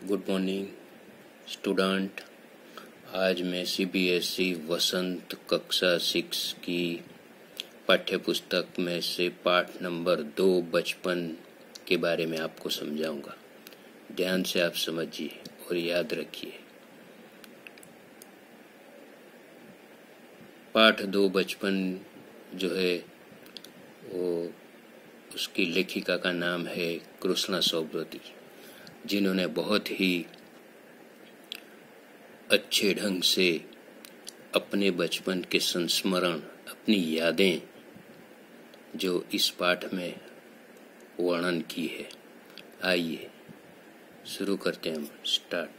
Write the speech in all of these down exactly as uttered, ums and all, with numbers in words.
Good morning student. आज मैं CBSE वसंत कक्षा सिक्स की पाठ्य पुस्तक में से पाठ नंबर दो बचपन के बारे में आपको समझाऊंगा। ध्यान से आप समझिए और याद रखिए। पाठ दो बचपन जो है वो उसकी लेखिका का नाम है कृष्णा सौब्रती, जिन्होंने बहुत ही अच्छे ढंग से अपने बचपन के संस्मरण, अपनी यादें जो इस पाठ में वर्णन की है। आइए शुरू करते हैं हम। स्टार्ट।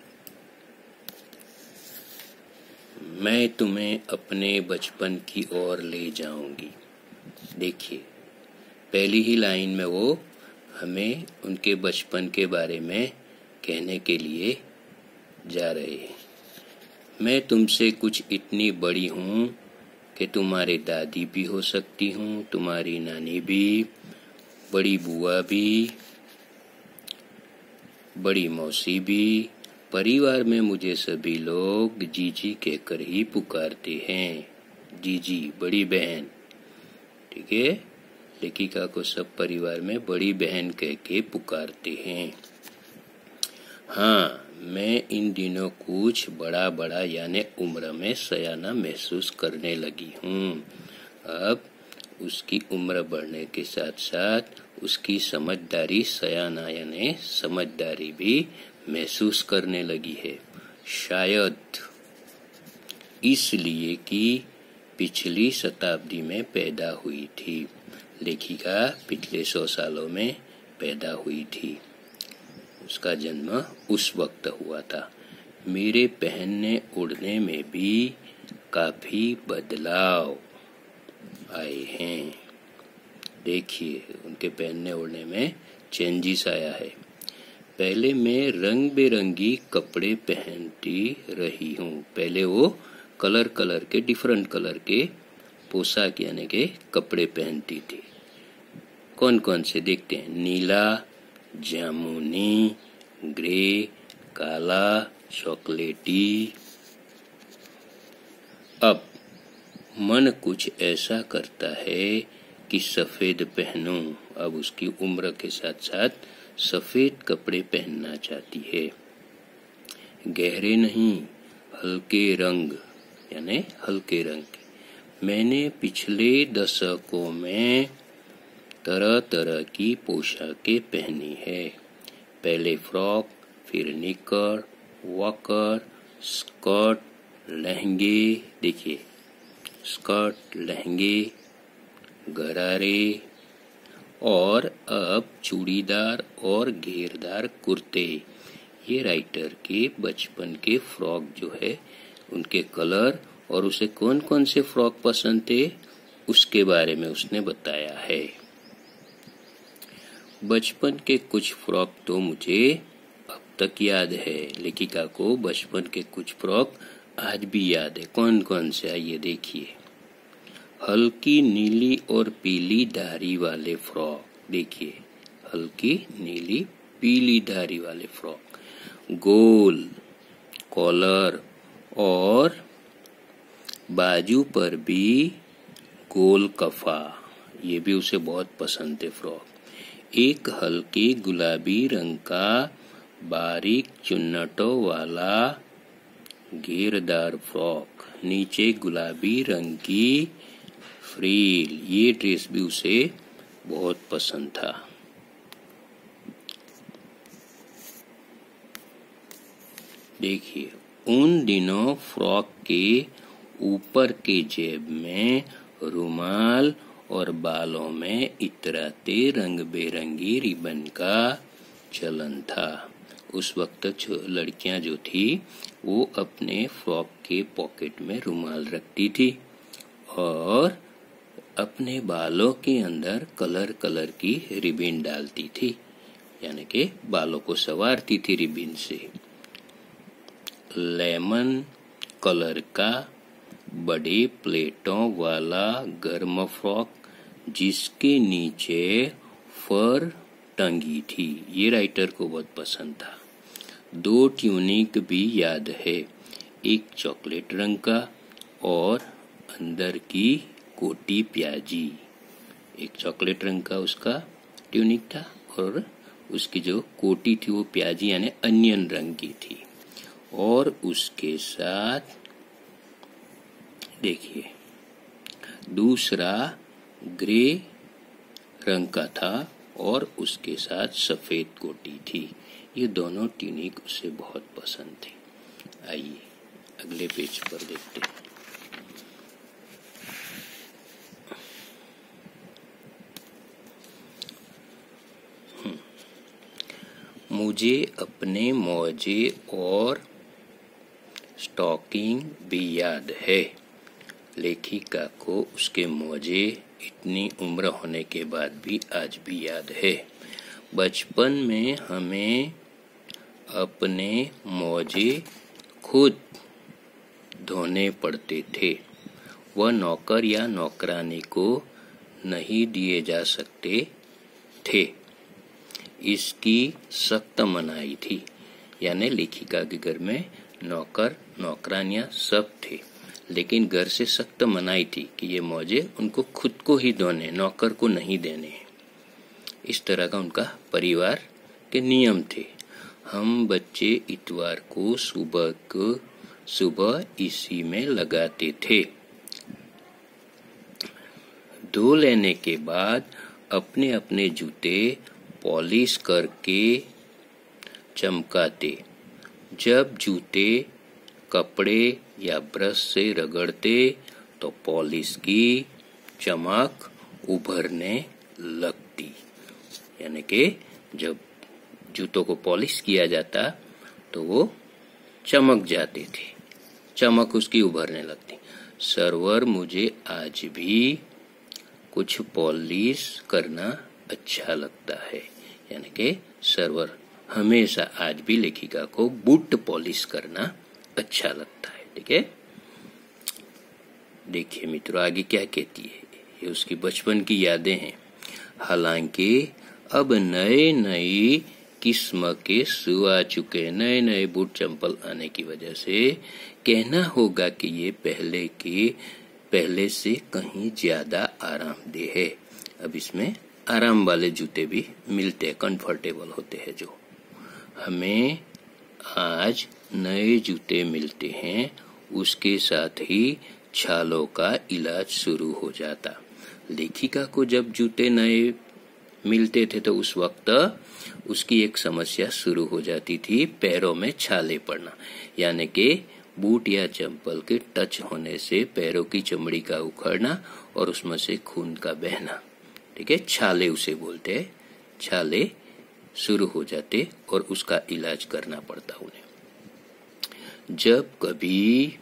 मैं तुम्हें अपने बचपन की ओर ले जाऊंगी। देखिए, पहली ही लाइन में वो हमें उनके बचपन के बारे में कहने के लिए जा रहे हैं। मैं तुमसे कुछ इतनी बड़ी हूँ कि तुम्हारी दादी भी हो सकती हूँ, तुम्हारी नानी भी, बड़ी बुआ भी, बड़ी मौसी भी। परिवार में मुझे सभी लोग जीजी कहकर ही पुकारते हैं। जीजी बड़ी बहन, ठीक है। लेखिका को सब परिवार में बड़ी बहन कह के पुकारते हैं। हाँ, मैं इन दिनों कुछ बड़ा बड़ा यानी उम्र में सयाना महसूस करने लगी हूँ। अब उसकी उम्र बढ़ने के साथ साथ उसकी समझदारी सयाना यानी समझदारी भी महसूस करने लगी है। शायद इसलिए कि पिछली शताब्दी में पैदा हुई थी। लेखिका पिछले सौ सालों में पैदा हुई थी। उसका जन्म उस वक्त हुआ था। मेरे पहनने उड़ने में भी काफी बदलाव आए हैं। देखिए, उनके पहनने उड़ने में चेंजेस आया है। पहले मैं रंग बिरंगी कपड़े पहनती रही हूँ। पहले वो कलर कलर के डिफरेंट कलर के पोशाक यानी के कपड़े पहनती थी। कौन कौन से देखते हैं? नीला, जामुनी, ग्रे, काला, चॉकलेटी। अब मन कुछ ऐसा करता है कि सफेद पहनूं। अब उसकी उम्र के साथ साथ सफेद कपड़े पहनना चाहती है। गहरे नहीं, हल्के रंग यानी हल्के रंग। मैंने पिछले दशकों में तरह तरह की पोशाकें पहनी है। पहले फ्रॉक, फिर निकर, वॉकर, स्कर्ट, लहंगे। देखिए, स्कर्ट, लहंगे, गरारे और अब चूड़ीदार और घेरदार कुर्ते। ये राइटर के बचपन के फ्रॉक जो है उनके कलर और उसे कौन कौन से फ्रॉक पसंद थे उसके बारे में उसने बताया है। बचपन के कुछ फ्रॉक तो मुझे अब तक याद है। लेखिका को बचपन के कुछ फ्रॉक आज भी याद है। कौन कौन से? आइए देखिए। हल्की नीली और पीली धारी वाले फ्रॉक। देखिए, हल्की नीली पीली धारी वाले फ्रॉक, गोल कॉलर और बाजू पर भी गोल कफा, ये भी उसे बहुत पसंद थे फ्रॉक। एक हल्के गुलाबी रंग का बारीक चुन्नटों वाला घेरदार फ्रॉक, नीचे गुलाबी रंग की फ्रील, ये ड्रेस भी उसे बहुत पसंद था। देखिए, उन दिनों फ्रॉक के ऊपर के जेब में रुमाल और बालों में इतराते रंग बेरंगी रिबन का चलन था। उस वक्त लड़कियां जो थी वो अपने फ्रॉक के पॉकेट में रुमाल रखती थी और अपने बालों के अंदर कलर कलर की रिबन डालती थी, यानी कि बालों को संवारती थी रिबन से। लेमन कलर का बड़े प्लेटों वाला गर्म फ्रॉक जिसके नीचे फर टंगी थी, ये राइटर को बहुत पसंद था। दो ट्यूनिक भी याद है, एक चॉकलेट रंग का और अंदर की कोटी प्याजी। एक चॉकलेट रंग का उसका ट्यूनिक था और उसकी जो कोटी थी वो प्याजी यानी अनियन रंग की थी। और उसके साथ देखिए दूसरा ग्रे रंग का था और उसके साथ सफेद कोटी थी। ये दोनों ट्यूनिक उसे बहुत पसंद थे। आइए अगले पेज पर देखते हैं। मुझे अपने मोजे और स्टॉकिंग भी याद है। लेखिका को उसके मोजे इतनी उम्र होने के बाद भी आज भी याद है। बचपन में हमें अपने मोजे खुद धोने पड़ते थे। वह नौकर या नौकरानी को नहीं दिए जा सकते थे। इसकी सख्त मनाही थी। यानी लेखिका के घर में नौकर नौकरानियां सब थे, लेकिन घर से सख्त मनाही थी कि ये मोजे उनको खुद को ही धोने, नौकर को नहीं देने। इस तरह का उनका परिवार के नियम थे। हम बच्चे इतवार को सुबह को सुबह इसी में लगाते थे। धो लेने के बाद अपने अपने जूते पॉलिश करके चमकाते। जब जूते कपड़े या ब्रश से रगड़ते तो पॉलिश की चमक उभरने लगती। यानी कि जब जूतों को पॉलिश किया जाता तो वो चमक जाते थे, चमक उसकी उभरने लगती। सर्वर मुझे आज भी कुछ पॉलिश करना अच्छा लगता है। यानी कि सर्वर हमेशा आज भी लेखिका को बूट पॉलिश करना अच्छा लगता है। ठीक है, देखिए मित्रों आगे क्या कहती है। ये उसकी बचपन की यादें हैं। हालांकि अब नए नए किस्म के शू आ चुके, नए नए बूट चंपल आने की वजह से कहना होगा कि ये पहले के पहले से कहीं ज्यादा आरामदेह है। अब इसमें आराम वाले जूते भी मिलते हैं, कंफर्टेबल होते हैं। जो हमें आज नए जूते मिलते हैं उसके साथ ही छालों का इलाज शुरू हो जाता। लेखिका को जब जूते नए मिलते थे तो उस वक्त उसकी एक समस्या शुरू हो जाती थी, पैरों में छाले पड़ना। यानी कि बूट या चंपल के टच होने से पैरों की चमड़ी का उखड़ना और उसमें से खून का बहना। ठीक है, छाले उसे बोलते हैं। छाले शुरू हो जाते और उसका इलाज करना पड़ता उन्हें। जब कभी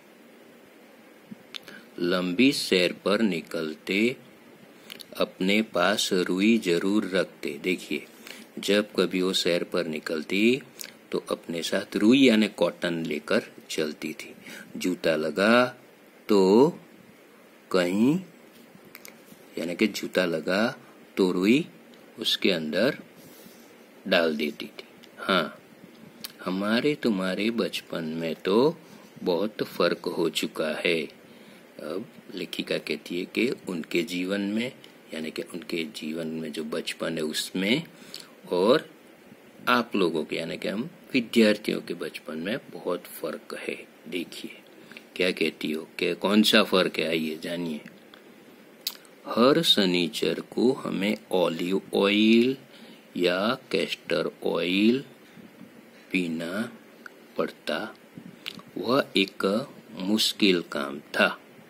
लंबी सैर पर निकलते अपने पास रुई जरूर रखते। देखिए जब कभी वो सैर पर निकलती तो अपने साथ रुई यानी कॉटन लेकर चलती थी। जूता लगा तो कहीं यानी कि जूता लगा तो रुई उसके अंदर डाल देती थी। हाँ, हमारे तुम्हारे बचपन में तो बहुत फर्क हो चुका है। अब लेखिका कहती है कि उनके जीवन में यानी कि उनके जीवन में जो बचपन है उसमें और आप लोगों के यानी कि हम विद्यार्थियों के बचपन में बहुत फर्क है। देखिए क्या कहती हो, कि कौन सा फर्क है, आइए जानिए। हर शनिचर को हमें ऑलिव ऑयल या कैस्टर ऑयल पीना पड़ता। वह एक मुश्किल काम था।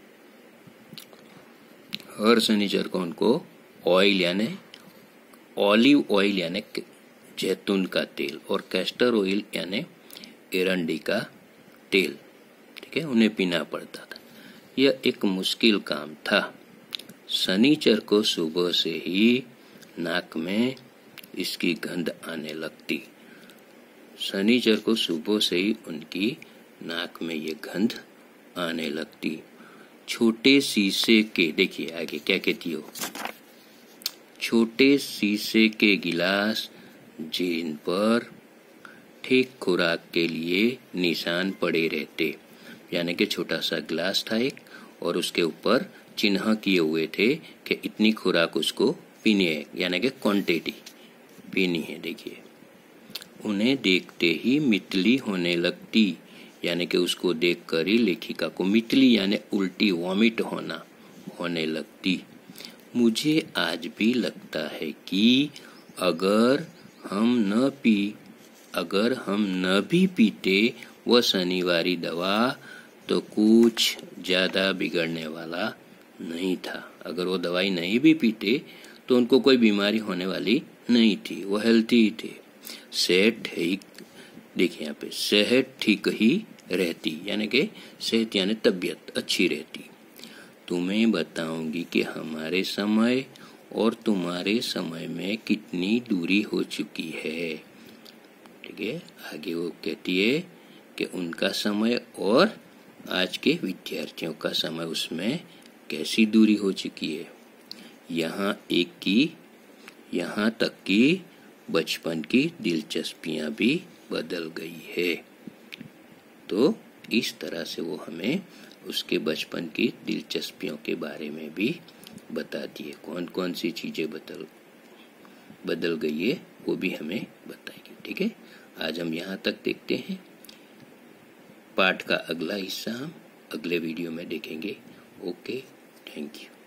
हर शनिचर को उनको ऑयल यानी ऑलिव ऑयल यानी जैतून का तेल और कैस्टर ऑयल यानी एरंडी का तेल, ठीक है, उन्हें पीना पड़ता था। यह एक मुश्किल काम था। शनिचर को सुबह से ही नाक में इसकी गंध आने लगती। शनिचर को सुबह से ही उनकी नाक में ये गंध आने लगती। छोटे शीशे के, देखिए आगे क्या कहती हो, छोटे शीशे के गिलास जिन पर ठीक खुराक के लिए निशान पड़े रहते। यानी कि छोटा सा ग्लास था एक, और उसके ऊपर चिन्ह किए हुए थे कि इतनी खुराक उसको पीनी है, यानी कि क्वांटिटी पीनी है। देखिए, उन्हें देखते ही मितली होने लगती, यानी कि उसको देखकर ही लेखिका को मितली यानी उल्टी वॉमिट होना होने लगती। मुझे आज भी लगता है कि अगर हम न पी अगर हम न भी पीते वह शनिवारी दवा तो कुछ ज़्यादा बिगड़ने वाला नहीं था। अगर वो दवाई नहीं भी पीते तो उनको कोई बीमारी होने वाली नहीं थी, वो हेल्थी ही थे। सेहत ठीक, देखिए यहाँ पे सेहत ठीक ही रहती, यानी कि सेहत यानी तबीयत अच्छी रहती। तुम्हें बताऊंगी कि हमारे समय और तुम्हारे समय में कितनी दूरी हो चुकी है। ठीक है, आगे वो कहती है कि उनका समय और आज के विद्यार्थियों का समय, उसमें कैसी दूरी हो चुकी है। यहाँ एक की यहाँ तक कि बचपन की दिलचस्पियाँ भी बदल गई है। तो इस तरह से वो हमें उसके बचपन की दिलचस्पियों के बारे में भी बताती है। कौन कौन सी चीज़ें बदल बदल गई है वो भी हमें बताएगी। ठीक है, आज हम यहाँ तक देखते हैं। पाठ का अगला हिस्सा हम अगले वीडियो में देखेंगे। Okay, thank you.